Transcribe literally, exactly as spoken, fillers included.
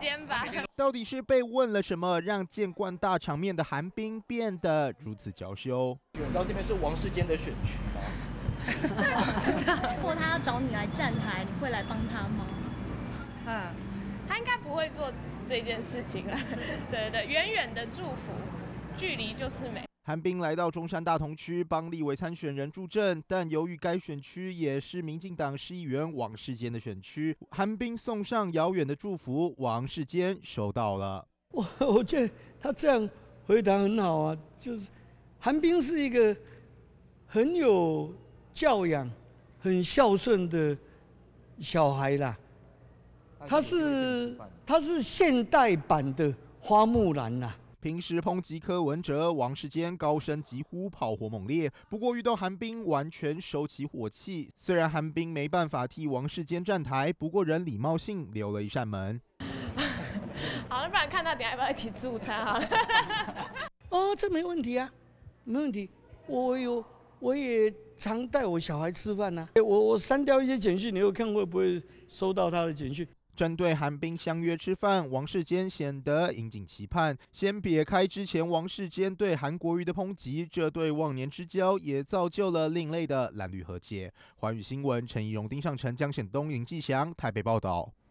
间吧。 到底是被问了什么，让见惯大场面的韩冰变得如此娇羞？ 你知道这边是王世坚的选区吗？ 知道。如果他要找你来站台，你会来帮他吗？ 嗯，他应该不会做这件事情了。对对，远远的祝福，距离就是美。 韩冰来到中山大同区帮立委参选人助阵，但由于该选区也是民进党市议员王世坚的选区，韩冰送上遥远的祝福，王世坚收到了。 我我觉得他这样回答很好啊，就是韩冰是一个很有教养、很孝顺的小孩啦。他是他是现代版的花木兰啦。 平时抨击柯文哲，王世坚高声疾呼，炮火猛烈。不过遇到韩冰，完全收起火气。虽然韩冰没办法替王世坚站台，不过仍礼貌性留了一扇门。 好了，不然看他等一下要不要一起助餐好了。 哦，这没问题啊，没问题。我有，我也常带我小孩吃饭呐、啊。我我删掉一些简讯，你有看会不会收到他的简讯？ 针对韩冰相约吃饭，王世坚显得引颈期盼。先撇开之前王世坚对韩国瑜的抨击，这对忘年之交也造就了另类的蓝绿和解。环宇新闻陈怡蓉、丁尚成、江显东、林继祥台北报道。